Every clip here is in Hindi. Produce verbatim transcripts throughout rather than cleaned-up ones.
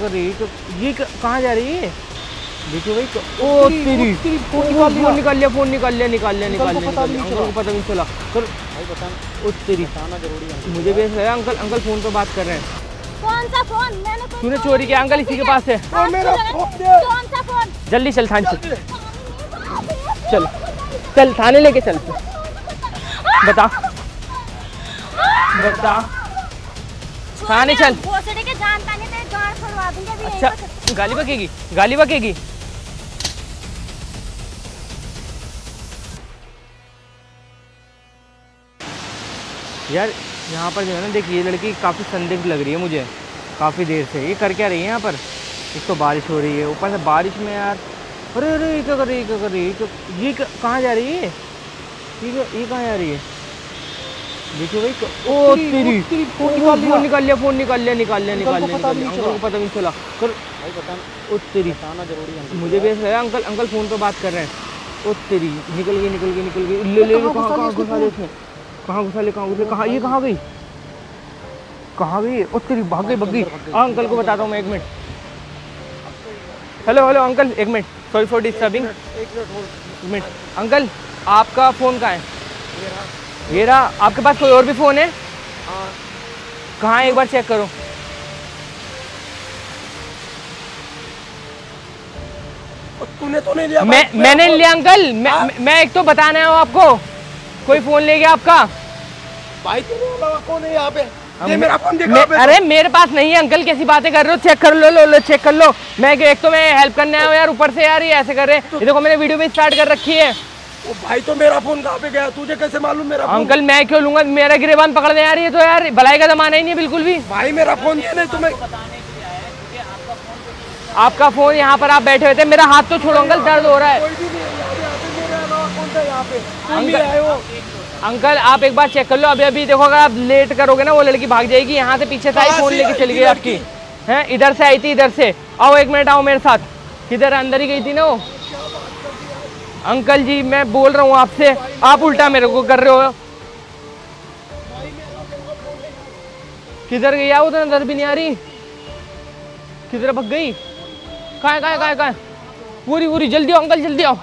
ये कहाँ जा रही है? देखो भाई, ओ तेरी फोन निकाल लिया, फोन निकाल लिया, निकाल लिया, निकाल लिया, अंकल को पता नहीं चला। कर भाई बता, ओ तेरी बताना जरूरी है मुझे भी है। अंकल अंकल फोन पे बात कर रहे हैं। कौन सा फोन? मैंने तो तूने चोरी किया अंकल, इसी के पास है। मेरा कौन सा फोन? जल्दी चल थाने चल, चल चल थाने लेके चल। बता बता थाने चल। अच्छा गाली बकेगी, गाली बकेगी। यार यहाँ पर जो है ना, देखिए ये लड़की काफ़ी संदिग्ध लग रही है मुझे काफ़ी देर से। ये कर क्या रही है यहाँ पर? एक तो बारिश हो रही है, ऊपर से बारिश में यार। अरे अरे ये क्या कर रही है, क्या कर रही है? ये कहाँ जा रही है? ये ये कहाँ जा रही है? देखिए भाई, ओ तेरी फोन निकाल लिया, निकाल लिया, फोन निकाल लिया, निकाल लिया, निकाल लिया, अंकल को पता नहीं चला। कर भाई बता, ओ तेरी बताना जरूरी है मुझे भी है। अंकल अंकल फ़ोन पे बात कर रहे हैं। ओ तेरी निकल गई, निकल गई, निकल गई। ले ले कहाँ कहाँ घुसा ले उसने, कहाँ घुसा ले, कहाँ घुसे, कहाँ ये कहाँ गई, कहाँ गई? ओ तेरी भाग गई, भाग गई। अंकल को बताता हूँ मैं, एक मिनट। हेलो हेलो अंकल, एक मिनट, सॉरी फॉर डिस्टर्बिंग। एक मिनट अंकल, आपका फ़ोन कहाँ है? ये रहा। आपके पास कोई और भी फ़ोन है? हाँ। कहाँ है, एक बार चेक करो। तूने तो नहीं लिया? मैं मैंने लिया अंकल। मैं मैं एक तो बताना है आपको, कोई फ़ोन ले गया आपका। भाई कौन है यहाँ पे? ये मेरा फोन देखो। अरे मेरे पास नहीं है अंकल, कैसी बातें कर रहे हो? चेक कर लो, लो लो चेक कर लो। मैं एक तो मैं हेल्प करने आया हूँ यार, ऊपर से यार ये ऐसे कर रहे हैं। ये देखो मैंने वीडियो भी स्टार्ट कर रखी है। ओ भाई तो मेरा फोन कहाँ पे गया? तुझे कैसे मालूम मेरा फोन? अंकल मैं क्यों लूंगा? मेरा गिरेबान पकड़ने आ रही है तो यार भलाई का जमाना ही नहीं बिल्कुल भी। भाई मेरा फोन ये नहीं तुम्हें। आपका फोन यहाँ पर आप बैठे हुए थे, मेरा हाथ तो छोड़ो अंकल, दर्द हो रहा है। अंकल आप एक बार चेक कर लो अभी अभी। देखो अगर आप लेट करोगे ना वो लड़की भाग जाएगी। यहाँ से पीछे से आई, फोन लेके चली गई आपकी। हैं इधर से आई थी, इधर से। आओ एक मिनट, आओ मेरे साथ। किधर? अंदर ही गई थी ना वो। अंकल जी मैं बोल रहा हूँ आपसे, आप उल्टा मेरे को कर रहे हो। किधर गई? आओ उधर, नजर भी नहीं आ रही। किधर भाग गई? कहाँ है, कहाँ है, कहाँ है, कहाँ है? पूरी पूरी जल्दी आओ अंकल, जल्दी आओ।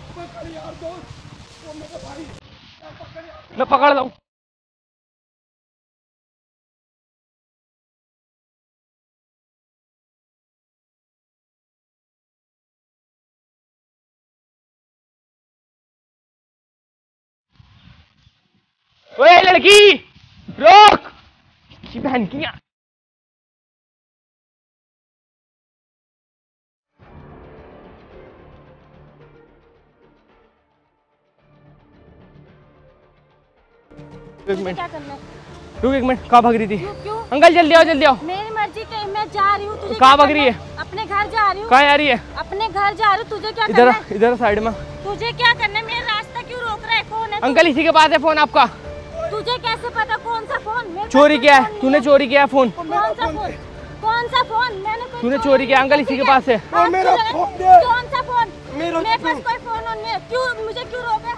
मैं पकड़ लाऊं। ओए लड़की रोक, बहन की। एक मिनट, रुक एक मिनट। कहाँ भाग रही थी? क्यों? अंकल जल्दी आओ, जल्दी आओ। मेरी मर्जी के, मैं जा रही हूँ। तुझे कहाँ भाग रही है? अपने घर जा रही हूँ। कहाँ आ रही है? अपने घर जा रही हूँ। तुझे क्या इधर करना है? इधर साइड में। तुझे क्या करना है? मेरा रास्ता क्यों रोक रहा है? कौन है? अंकल इसी के पास है फोन आपका। तुझे कैसे पता कौन सा फोन? चोरी किया है तूने, चोरी किया है फोन। कौन सा फोन? कौन सा फोन? मैंने तूने चोरी किया अंकल, इसी के पास है। मेरा फोन दे। कौन सा फोन? मेरे पास कोई फोन नहीं है। क्यों मुझे क्यों रोके?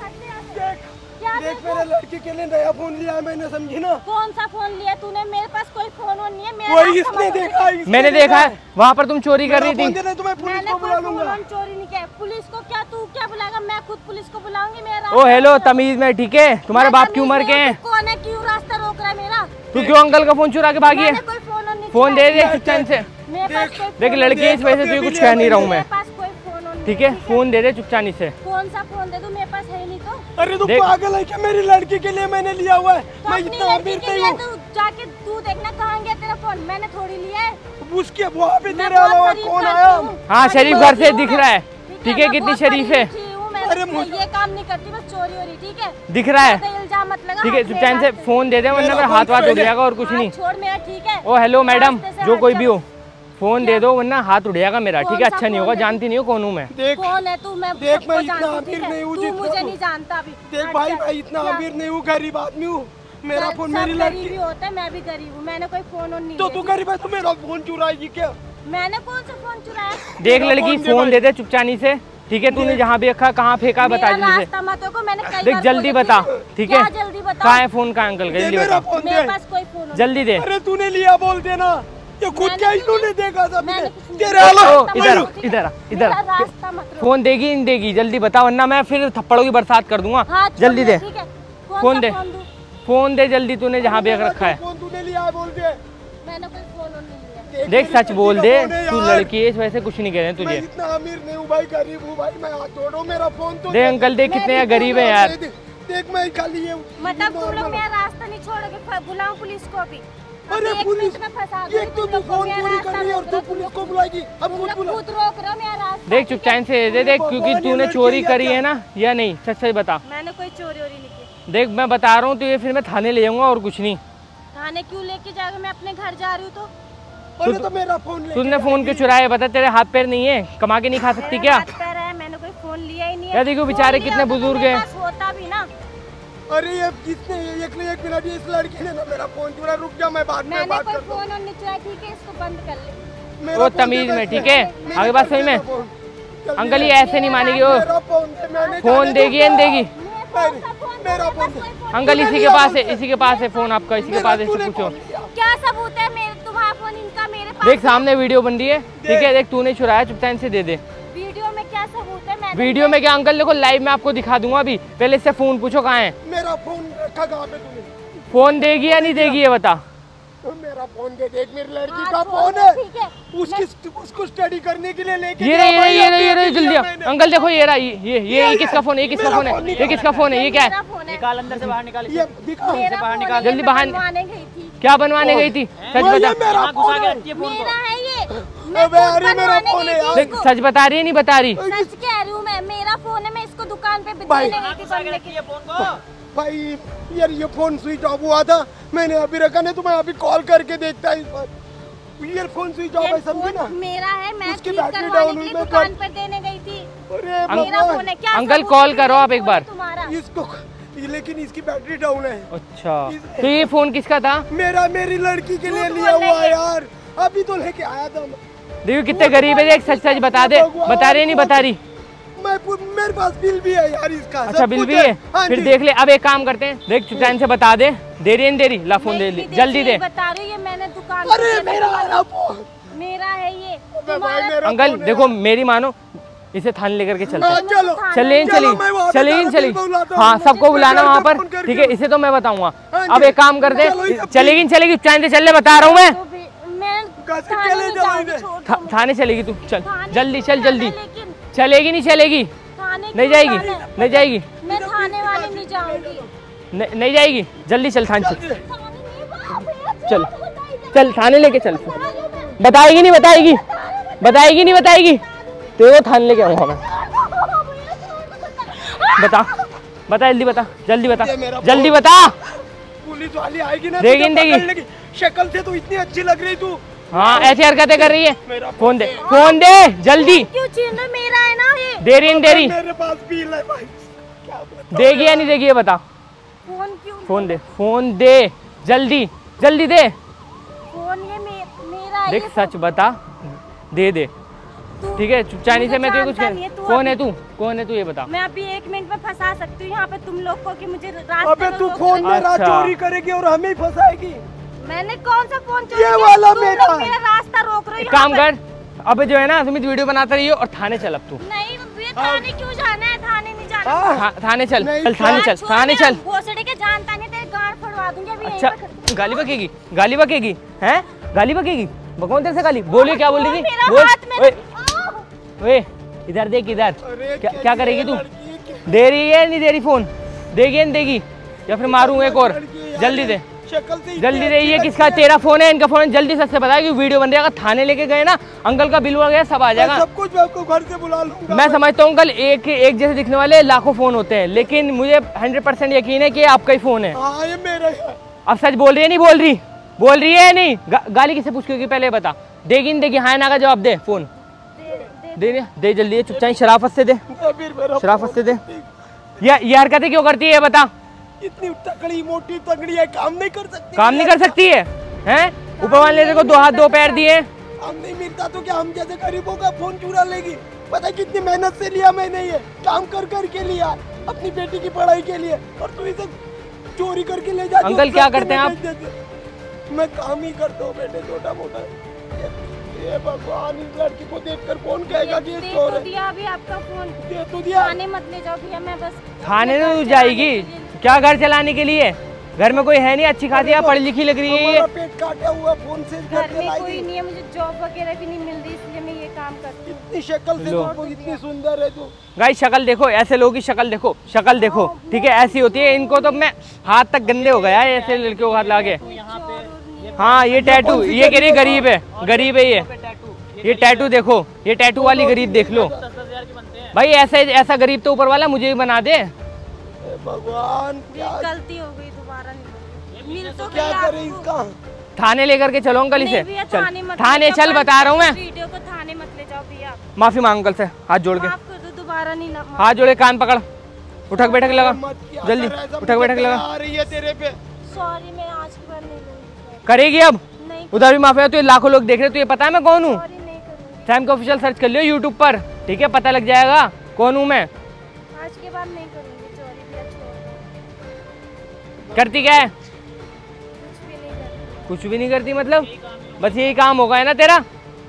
देख मेरे लड़की के लिए नया फोन लिया है मैंने, समझी ना? कौन सा फोन लिया तूने? मेरे पास कोई फोन नहीं है। मेरा वही इसने देखा, इसने मैंने देखा है वहाँ पर तुम चोरी कर रही थी। मैंने पुलिस को बुला लूंगा। चोरी नहीं किया। पुलिस को क्या? तू क्या बुलाएगा? मैं खुद पुलिस को बुलाऊंगी। मेरा ओ हेलो तमीज में, ठीक है? तुम्हारे बाप की उम्र के हैं। कौन है? क्यों रास्ता रोक रहा है मेरा? तू क्यों अंकल का फोन चुरा के भागी है? फोन दे दे चुपचाप से। देख लड़की इस वजह से तुझे कुछ कह नहीं रहा हूँ मैं, ठीक है? फोन दे दे चुपचानी से। कौन सा फोन दे दूं? मेरे पास है नहीं तो। अरे तू पागल है क्या? मेरी लड़की के लिए मैंने लिया हुआ है। तो मैं इतना अमीर नहीं हूँ। तू जाके तू देखना कहाँ गया तेरा फोन। मैंने थोड़ी लिया है। उसके वहाँ पे तेरे अलावा कौन आया? हाँ शरीफ घर से दिख रहा है, ठीक है? कितनी शरीफ है। अरे ये काम नहीं करती, बस चोरी हो रही, ठीक है? दिख रहा है, इल्जाम मत लगा। ठीक है? चुपचाप से फोन दे दे वरना मेरा हाथ वाथ उड़ जाएगा और कुछ नहीं। छोड़ मेरा, ठीक है? ओ हेलो मैडम, जो कोई भी हो फोन दे दो वरना हाथ उड़ जाएगा मेरा, ठीक है? अच्छा नहीं होगा, जानती नहीं हो कौन हूँ मैं। देख कौन है तू? मैं देख मैं इतना अमीर नहीं हूँ। तू मुझे नहीं जानता अभी। देख भाई मैं इतना अमीर नहीं हूँ, गरीब आदमी हूँ। मेरा फोन मेरी लड़की होता है, मैं भी गरीब हूँ। मैंने कोई फोन नहीं। तो तू गरीब है तो मेरा फोन चुराएगी क्या? मैंने कौन सा फोन चुराया? देख लड़की फोन दे दे चुपचानी से, ठीक है? तूने जहाँ भी रखा कहाँ फेंका बता दीजिए। देख जल्दी बता, ठीक है? कहाँ है फोन? कहाँ अंकल का? जल्दी बता, मेरे पास कोई फोन। जल्दी दे। अरे तूने लिया बोल देना। ये खुद क्या इन्होंने देखा था मैंने कुछ नहीं तेरे देखा। अलावा ओ, इधर आ, इधर आ, इधर आ। मेरा रास्ता मत रोक। फोन देगी नहीं देगी जल्दी बता, वरना मैं फिर थप्पड़ों की बरसात कर दूंगा। हाँ, जल्दी दे ठीक है। कौन फोन सा दे। फोन दूं? फोन दे जल्दी, तूने जहाँ बैग रखा है। फोन तूने लिया है बोल के। मैंने कोई फोन और नहीं लिया। देख सच बोल दे, फोन है तू यार। लड़की है, इस वजह से कुछ नहीं कह रहे हैं मैं तुझे। इतना अमीर नहीं हूँ भाई, गरीब हूँ भाई, मैं हाथ जोड़ो मेरा फोन तो देख अंकल देख कितने हैं गरीब है यार। दे- देख मैं खाली ये मतलब तुम लोग मेरा रास्ता नहीं छोड़ोगे, बुलाओ पुलिस को भी। अरे अभी एक पुलिस, मिनट में फंसा ये दूंगी तो तुम तू लोग को, फोन मेरा चोरी रास्ता कर रही है और रोक तू रहे हो, पुलिस तुम को लोग- बुलाएगी। अब तुम खुद लोग बुला। खुद रोक रहे हो मेरा रास्ता। देख चुपचाप से दे देख, क्योंकि भगवान, ये तूने लड़की चोरी है करी क्या? है ना या नहीं, सच सच बता। मैंने कोई चोरी वोरी नहीं की। देख मैं बता रहा हूँ, तो ये फिर मैं थाने ले जाऊंगा और कुछ नहीं। थाने क्यों लेके जाओगे? मैं अपने घर जा रही हूँ तो। अरे तो मेरा फोन ले तूने फोन क्यों चुराया बता, तेरे हाथ पैर नहीं है, कमा के नहीं खा सकती मेरा क्या? हाथ पैर है, मैंने कोई फोन लिया ही नहीं है। यार देखो फोन बेचारे लिया कितने होता तो बुजुर्ग मेरे हैं। पास होता भी ना। अरे ये किसने एक एक मिनट, ये इस लड़की ने ना मेरा फोन चुरा। रुक जा, मैं बाद में मैंने बात कोई करता हूँ। फोन और नहीं चुराया, ठीक है इसको बंद कर ले। मेरा वो फोन दे तमीज दे में, इसमें। ठीक है मेरे आगे बात पास सही में। मेरा फोन। जल्दी अंकल दे। ये ऐसे नहीं मानेगी वो। मेरा फोन दे, मैंने फोन जाने देगी दो। या नहीं देगी? मेरे कौन सा फोन? मेरा मेरे फोन पास कोई फोन अंकल तूने इसी के लिया पास है, मुझसे। इसी के पास है फोन आपका, इसी के मेरा पास है, इससे तूने पूछो। फोन लिया। क्या सबूत है? मेरे तुम्हारा फोन इनका मेरे पास देख सामने वीडियो बन रही है, ठीक है, देख तूने चुराया, चुपचाप से दे दे। वीडियो में क्या सबूत है? मैंने वीडियो में क्या अंकल, देखो लाइव में आपको दिखा दूंगा अभी, पहले इससे फोन पूछो कहाँ है। मेरा फोन रखा कहाँ पे तूने? फोन देगी या नहीं देगी ये बता। मेरा फोन दे, देख मेरी लड़की हाँ, का छोड़ फोन दो, है। ठीक है। उसकी उसको स्टडी करने के लिए लेके ये गया रही ये भाई, रही ये अभी रही ये रही अभी जल्दी लिया आओ। मैंने। अंकल देखो ये रहा, ये ये ये ये किसका फोन है, ये किसका मेरा फोन है, फोन ये निकाल। किसका फोन है, ये क्या मेरा है? फोन है। निकाल अंदर से बाहर निकाल ये दिखा। मेरा बाहर फोन निकाल। है, जल्दी मैं बाहर- बनवाने गई थी। क्या बनवाने गई थी, सच वो ये बता। मेरा यहाँ घुसा फोन के है। रखती है फोन मेरा को। है ये। मैं अबे खुद अरे मेरा बनवाने फोन गई है थी यार। देख इसको। सच बता रही है नहीं बता रही। सच कह रही हूँ मैं, मेरा फोन है, मैं इसको दुकान पे भाई। देने गई थी घुसा के बनने रखती के है फोन को। भाई यार ये फोन स्विच ऑफ हुआ था, मैंने अभी रखा, नहीं तो मैं अभी कॉल करके देखता इस पर। ये फोन स्विच ऑफ है, ये समझी ना? फोन मेरा है, मैं उसकी ठीक बैटरी करवाने डाउन के हुई, लिए मैं दुकान कर- पर देने गई थी। अरे मेरा भगवान, फोन है, क्या अंकल, सबूत कॉल है? करो आप एक फोन है बार। तुम्हारा। इसको लेकिन इसकी बैटरी डाउन है। अच्छा तो ये फोन किसका था? मेरा मेरी लड़की के लिए झूठ लिया बोल हुआ रही है है। यार, अभी तो लेके आया था मैं। देखो कितने गरीब है, देख सच सच बता दे, बता रही है नहीं बता रही। मैं पू- मेरे पास बिल भी है यार इसका। अच्छा सब बिल कुछ भी है, हाँ फिर जी। देख ले। अब एक काम करते हैं, देख चुपचाप से बता दे, दे रही है नहीं दे रही, ला फोन दे नहीं, ले जल्दी दे। बता रही हूँ, ये मैंने दुकान पे अरे देने मेरा के लिए- वाला फोन। मेरा है ये। अबे भाई तुम्हारा- मेरा अंकल फोन है देखो यार। मेरी मानो, इसे थाने लेकर के चलते हाँ, हैं। चलो चलें चलो, चली मैं वहाँ पे चलेगी जाकर चली तेरे को बुलाता हूँ। हाँ मुझे सबको बुलाना फोन वहाँ करके पर, फोन करके ठीक है, इसे तो मैं बताऊंगा। हाँ अब जी। एक काम कर दे, चलो, ये सब चलेगी नहीं चलेगी, चाहे से चल ले, बता रहा हूँ मैं। तो भी- मैं कैसे थाने चले नहीं जाओ जाऊंगी, इधर? छोड़ था, दो मुझे। थाने चलेगी तू, चल थाने जल्दी क्यों चल जाना, जल्दी। लेकिन चलेगी नहीं चलेगी, थाने नहीं क्यों जाएगी जाना है? नहीं जाएगी मैं थाने वाले नहीं जाऊंगी। नहीं नहीं जाएगी, जल्दी चल थाने चल, जल्दी। थाने नहीं, बाप रे, चल छोड़ दो इधर। चल थाने लेके चल। बता रही हूँ मैं। बताएगी नहीं बताएगी, बताएगी नहीं बताएगी, तो थाने लेके आऊंगा मैं। बता बता जल्दी बता, जल्दी बता, ये मेरा जल्दी फोन। बता। पुलिस वाली आएगी ना, देगी तुझे नहीं देगी। पकड़ लेगी। शक्ल से तो इतनी अच्छी लग रही तू। हाँ ऐसी हरकतें कर रही है। मेरा फोन दे, फोन दे जल्दी। क्यों छीन रहे? मेरा है ना ये। दे रही नहीं दे रही, मेरे पास बिल है भाई, क्या बताऊं? देगी या नहीं देगी ये बता। फोन क्यों? फोन दे, फोन दे जल्दी, जल्दी दे। फोन ये मे, मेरा है, देख ये सच बता, दे दे, तू- ठीक है। चुपचानी से मैं तुझे कुछ जानता नहीं है, तू कौन है अभी- तू, कौन है तू ये बता। मैं अभी एक मिनट में फंसा सकती हूँ यहाँ पे तुम लोग को कि मुझे रास्ते अबे में तू रोक फोन रहे मेरा अच्छा। चोरी करेगी और हमें ही फंसाएगी। हो। मैंने कौन सा फोन चोरी ये किया? वाला तुम मेरा लोग है। मेरा रास्ता रोक रहे हो एक यहाँ काम पे। कर, अब जो है ना तुम वीडियो बनाता रही हो और थाने चल अब तू। नहीं ये थाने क्यों जाना है? थाने नहीं जाना। हाँ, था, थाने चल, नहीं, चल थाने चल, छोड़ थाने मेरा चल। भोसड़ी के जानता नहीं, तेरे गांड फड़वा दूंगी अभी यहीं अच्छा पे। गाली बकेगी, गाली बकेगी हैं, गाली बकेगी, भगवान तेरे से गाली बोलिए, क्या बोल रही थी मेरा बोल। हाथ में- ओए आह! ओए इधर देख इधर, अरे क्या कैसी क्या करेगी है तू? लड़की, क्या- दे रही है नहीं दे रही फोन, देगी या नहीं देगी, या फिर मारूं एक और, लड़की है यार, जल्दी दे शक्ल से इतनी जल्दी दे। अच्छी ये लगती किसका, है। तेरा फोन है, इनका फोन है, जल्दी सच से बता कि वीडियो बन रही है। अगर थाने लेके गए ना, अंकल का बिल वगैरह सब आ मैं जाएगा। सब कुछ मैं आपको घर से बुला लूंगा। मैं समझता हूँ अंकल एक एक जैसे दिखने वाले लाखों फोन होते हैं, लेकिन मुझे हंड्रेड परसेंट यकीन है कि ये आपका ही फोन है। हाँ ये मेरा है। अब सच बोल रही है नहीं बोल रही, बोल रही है या नहीं? गा, गाली किसे पूछ के पहले बता, देगी नहीं देगी, हाँ ना का जवाब दे। फोन दे दे दे दे, दे जल्दी, चुपचाप शराफत से दे, अबीर मेरा शराफत से दे। फोन। ये ये हरकतें क्यों करती है ये बता, इतनी तगड़ी मोटी तगड़ी है, काम नहीं कर सकती। काम नहीं कर सकती है हैं? ऊपर वाले ने को दो हाथ दो पैर दिए। काम नहीं मिलता तो क्या हम जैसे गरीबों का फोन चुरा लेगी? पता है कितनी मेहनत से लिया मैंने, ये काम कर कर के लिया अपनी बेटी की पढ़ाई के लिए, और तू इसे चोरी करके ले जाती हो, अंकल, क्या सस्ते करते हैं में आप? बेच देते हो। मैं काम ही करता हूँ बेटे, छोटा मोटा। ये भगवान, इस लड़की को देखकर कौन कहेगा कि ये दे चोर तो है? दिया अभी आपका फोन, दे तो दिया। थाने मत ले जाओ भैया, मैं बस थाने अपने तो घर जाएगी चलाने के लिए- क्या, घर चलाने के लिए? घर में कोई है नहीं, अच्छी खासी आप पढ़ी लिखी लग रही है ये। हमारा पेट काटा हुआ फोन से घर घर में चलाई कोई थी। नहीं है, मुझे जॉब वगैरह भी नहीं मिल रही, इसलिए मैं ये काम करती हूँ। इतनी शक्ल से लो। तो इतनी सुंदर है तू। गाइस शक्ल देखो, ऐसे लोगों की शक्ल देखो, शक्ल देखो, ठीक है, ऐसी होती है। इनको तो मैं हाथ तक गंदे हो गया है ऐसे लड़कियों को हाथ लाके। हाँ ये टैटू, ये कह रही गरीब है, गरीब है ये ये टैटू देखो, ये टैटू वाली गरीब देख लो भाई। ऐसे ऐसा गरीब तो ऊपर वाला मुझे भी बना दे। ए भगवान, क्या गलती हो गई, दोबारा नहीं मिल तो क्या गई करे आपको। इसका? थाने लेकर के चलो अंकल इसे, नहीं भैया, चल थाने मत थाने ले जाओ, चल, बता रहा हूँ मैं। वीडियो को थाने मत ले जाओ भैया, माफी मांग अंकल से, हाथ जोड़ के, माफ कर दो, दोबारा नहीं ना हाथ जोड़े, कान पकड़, उठक बैठक लगा, मत किया जल्दी कर, ऐसा उठक मुझे बैठक लगा। दया आ रही है तेरे पे। सॉरी, मैं आज के बाद नहीं लूंगी। करेगी अब? नहीं, उधर भी माफी है, तो ये लाखों लोग देख रहे, तो ये पता है मैं कौन हूँ? सॉरी नहीं करूंगी, सैम का ऑफिशियल सर्च कर लियो यूट्यूब पर, ठीक है, पता लग जाएगा कौन हूँ मैं। आज के बाद नहीं करूंगी। सॉरी भैया, छोड़ दो, करती क्या है? कुछ भी नहीं करती। कुछ भी नहीं करती मतलब? बस यही काम होगा है ना तेरा?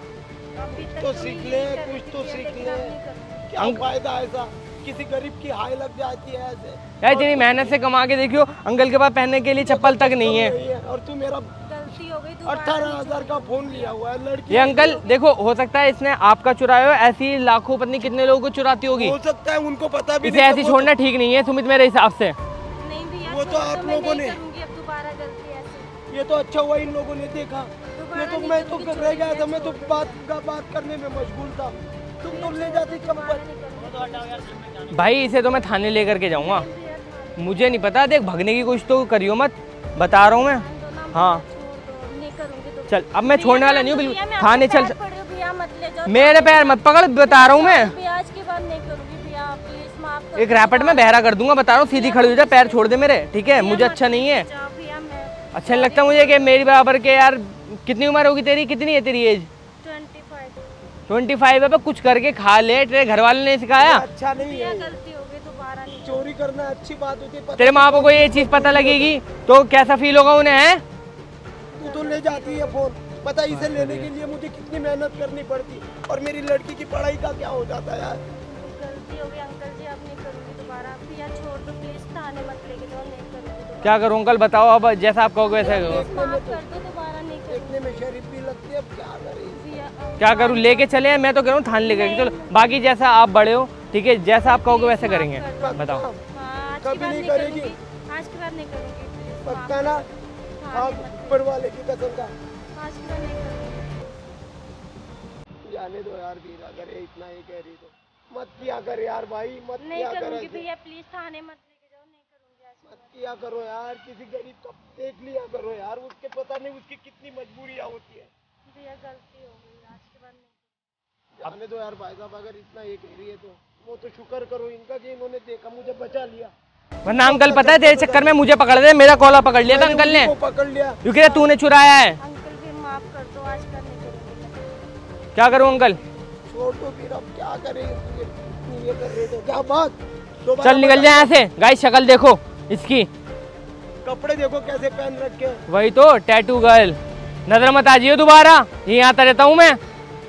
अभी तक तो तो सीख यही ले, कर रही कुछ थी तो भैया, सीख लेकिन ले। अब नहीं करूंगी। क्या फायदा ऐसा, किसी गरीब की हाय लग जाती है ऐसे। यार इतनी मेहनत से कमा के देखियो, अंकल के पास पहनने के लिए चप्पल तक नहीं है। और तू मेरा गलती हो गई, दोबारा अठारह नहीं हजार का फोन लिया हुआ है लड़की। ये अंकल देखो, हो सकता है इसने आपका चुराया हो, ऐसी लाखों पत्नी कितने लोगों को चुराती होगी। हो सकता है उनको पता भी इसे नहीं। ऐसी छोड़ना ठीक नहीं है सुमित मेरे हिसाब से। नहीं भैया, वो तो छोड़ आप दो, मैं लोगों नहीं ने- करूंगी अब दोबारा गलती ऐसे। ये तो अच्छा हुआ इन लोगों ने देखा। दोबारा ये तो नहीं मैं तो करूंगी, रह गया छोड़ था, मैं तो दिया, बात का बात करने में मशगूल था। तुम तो ले जाती दोबारा चप्पल। नहीं करूंगी। भाई इसे तो मैं थाने लेकर के जाऊंगा, भैया, थाने मुझे नहीं पता, देख भगने की कोशिश तो करियो मत, बता रहा हूँ मैं। दो ना, हाँ छोड़ दो, नहीं करूंगी दोबारा। चल, अब मैं छोड़ने वाला नहीं हूँ भैया, बिल्कुल, मैं थाने आपके चल। पैर पड़ रही हूँ, भैया मत ले जाओ। मेरे पैर मत पकड़, बता रहा हूँ मैं। भैया, आज के बाद नहीं करूंगी भैया, प्लीज माफ कर एक दो, रैपिड में बहरा कर दूंगा, बता रहा हूँ, सीधी खड़ी हो जा, पैर छोड़ दे मेरे, ठीक है, भैया, मुझे मत अच्छा नहीं है। ले जाओ भैया, मैं अच्छा नहीं लगता मुझे कि मेरी बराबर के यार, कितनी उम्र होगी तेरी, कितनी है तेरी age? Twenty five. Twenty five है, कुछ करके खा ले, तेरे घर वालों ने सिखाया? अच्छा नहीं भैया है, गलती हो गई, दोबारा नहीं। चोरी करना अच्छी बात होती है। पता तेरे माँ बाप को ये चीज पता लगेगी तो कैसा फील होगा उन्हें, है? तू तो ले जाती है फोन। पता है इसे लेने के लिए मुझे कितनी मेहनत करनी पड़ती, और मेरी लड़की की पढ़ाई का क्या हो जाता है यार। गलती हो गई अंकल जी, अब नहीं करूंगी दोबारा। भैया छोड़ दो प्लीज, थाने मत लेके जाओ, नहीं करूंगी दोबारा। क्या करूँ अंकल बताओ, अब जैसा आप कहोगे वैसा करो। माफ कर दो, दोबारा नहीं करूंगी देखने में शरीफ भी लगती है, अब क्या करें। भैया। अब क्या करूँ, लेके चले? मैं तो कह रहा हूँ थाने लेकर के चलो, बाकी जैसा आप बड़े हो, ठीक है, जैसा आप कहोगे वैसे करेंगे, बताओ। हाँ, आज के कभी बाद नहीं नहीं करेगी? करूंगी, आज के बाद नहीं करूंगी, प्लीज माफ पक्का ना? हाँ, हाँ, नहीं मत ऊपर वाले की कसम का। आज के बाद नहीं करूंगी। जाने दो यार वीर, अगर ये इतना ही कह रही तो मत किया कर यार भाई, मत नहीं किया कर करूंगी ऐसे। भैया, प्लीज थाने मत लेके जाओ, नहीं करूंगी आज के मत बाद। किया करो यार, किसी गरीब का देख लिया करो यार, उसके पता नहीं उसकी कितनी मजबूरियां होती है। भैया गलती हो गई, आज के बाद नहीं। जाने दो यार भाई साहब, अगर इतना ये कह रही है तो वो तो शुक्र करो इनका कि इन्होंने देखा, मुझे बचा लिया। वरना अंकल पता है तेरे चक्कर में मुझे पकड़ दे, मेरा कॉलर पकड़ लिया था मैंने अंकल ने, उनको पकड़ लिया। क्योंकि तूने चुराया है। अंकल भी माफ कर दो, आज का नहीं करूंगी। क्या करूँ अंकल? छोड़ दो फिर, अब क्या करें, ये इतनी ये कर रहे तो क्या बात। दोबारा चल निकल बता- जाए यहाँ से। गाइस शक्ल देखो इसकी, कपड़े देखो कैसे पहन रखे हैं। वही तो टैटू गर्ल। नजर मत आ जियो दोबारा, ये आता रहता हूँ मैं।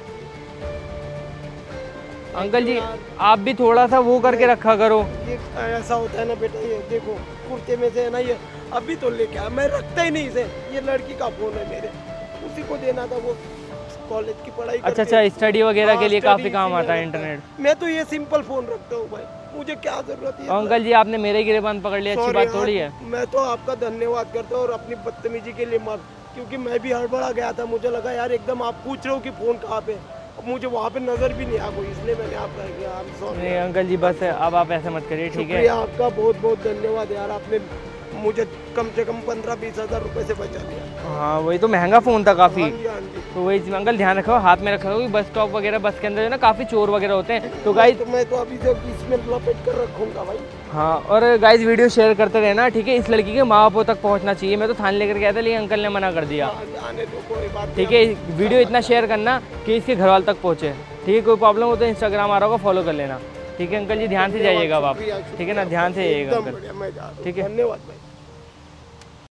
अंकल जी आप भी थोड़ा सा वो करके रखा करो। ये ऐसा होता है ना बेटा, ये देखो कुर्ते में से है ना, ये अभी तो लेके आया, मैं रखता ही नहीं इसे। ये लड़की का फोन है मेरे, उसी को देना था, वो कॉलेज की पढ़ाई अच्छा करती अच्छा, है। स्टडी वगैरह के हाँ, लिए स्टडी काफी काम इसी में आता है रहता इंटरनेट। मैं तो ये सिंपल फोन रखता हूँ भाई, मुझे क्या जरूरत है। अंकल जी आपने मेरे गिरेबान पकड़ लिया, अच्छी Sorry बात यार, थोड़ी है। मैं तो आपका धन्यवाद करता हूँ और अपनी बदतमीजी के लिए माफ, क्योंकि मैं भी हड़बड़ा गया था। मुझे लगा यार एकदम आप पूछ रहे हो कि फोन कहाँ पे, अब मुझे वहाँ पे नजर भी नहीं आ कोई, इसलिए मैंने आपका किया। I'm sorry नहीं यार। अंकल जी बस अब आप ऐसे मत करिए, ठीक है? शुक्रिया आपका, बहुत बहुत धन्यवाद यार, आपने मुझे कम से कम पंद्रह बीस हजार रुपए से बचा लिया। हाँ वही तो, महंगा फोन था काफी। हाँ जी, हाँ जी। तो वही चीज़ अंकल ध्यान रखो, हाथ में रखा, बस स्टॉप वगैरह बस के अंदर जो है ना काफी चोर वगैरह होते हैं, तो गाइस तो मैं तो अभी से इसमें लपेट कर रखूंगा भाई। हाँ, और गाइस वीडियो शेयर करते रहना, ठीक है? इस लड़की के माँ बापों तक पहुंचना चाहिए। मैं तो थाने लेकर गया था लेकिन अंकल ने मना कर दिया, हाँ, जाने दो, कोई बात नहीं। ठीक है? वीडियो इतना शेयर करना कि इसके घर वालों तक पहुंचे, ठीक है? कोई प्रॉब्लम हो तो इंस्टाग्राम आ रहा होगा, फॉलो कर लेना, ठीक है अंकल जी? ध्यान से जाइएगा अब आप, शुक्रिया, ठीक है ना? ध्यान से जाइएगा एकदम अंकल, बढ़िया, मैं जा रहा हूँ। ठीक है? धन्यवाद भाई।